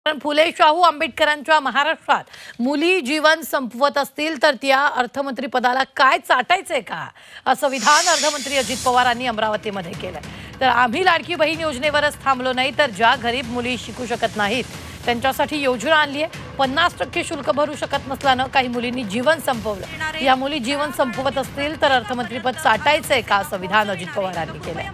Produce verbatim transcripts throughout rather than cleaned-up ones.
पण फुले शाहू आंबेडकरांच्या महाराष्ट्रात मुली जीवन संपवत असतील तर त्या अर्थमंत्री पदाला काय चाटायचंय का, असं विधान अर्थमंत्री अजित पवारांनी अमरावतीमध्ये केलं। तर आम्ही लाडकी बहीण योजनेवरच थांबलो नाही तर ज्या गरीब मुली शिकू शकत नाहीत त्यांच्यासाठी योजना आणली आहे। पन्नास टक्के शुल्क भरू शकत नसल्यानं काही मुलींनी जीवन संपवलं। या मुली जीवन संपवत असतील तर अर्थमंत्रीपद चाटायचंय का, असं विधान अजित पवारांनी केलंय।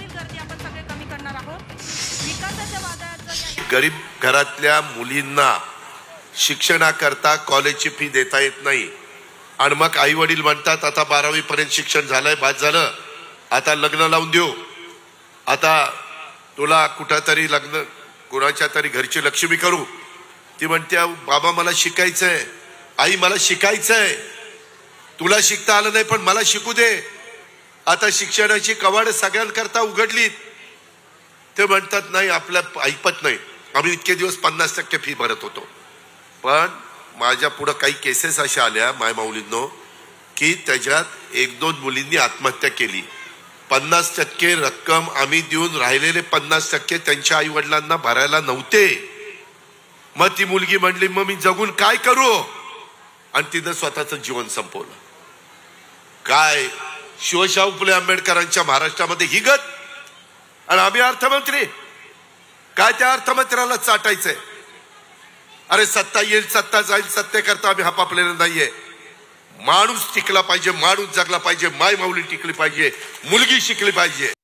गरीब घरातल्या मुलींना शिक्षणाकरता कॉलेजची फी देता येत नाही आणि मग आई वडील म्हणतात आता बारावी पर्यंत शिक्षण झालंय, बाद झालं, आता लग्न लावून देऊ, आता तुला कुठंतरी लग्न कोणाच्या तरी घरची लक्ष्मी करू। ती म्हणते बाबा मला शिकायचंय, आई मला शिकायचंय, तुला शिकता आलं नाही पण मला शिकू दे। आता शिक्षणाची कवाड सगळ्यांकरता उघडली, ते म्हणतात नाही आपल्या ऐपत नाही, आम्ही इतके दिवस पन्नास टक्के फी भरत होतो। पण माझ्या पुढे काही केसेस अशा आल्या माय माऊलींनो की त्याच्यात एक दोन मुलींनी आत्महत्या केली। पन्नास टक्के रक्कम आम्ही देऊन राहिलेले पन्नास टक्के त्यांच्या आई वडिलांना भरायला नव्हते। मग ती मुलगी म्हणली मग मी जगून काय करू, आणि तिनं स्वतःचं जीवन संपवलं। काय शिवशाहू फुले आंबेडकरांच्या महाराष्ट्रामध्ये ही गत, आणि आम्ही अर्थमंत्री काय त्या अर्थमंत्र्याला चाटायचंय? अरे सत्ता येईल सत्ता जाईल, सत्तेकरता आम्ही हपापलेला नाहीये। माणूस टिकला पाहिजे, माणूस जगला पाहिजे, माय माऊली टिकली पाहिजे, मुलगी शिकली पाहिजे।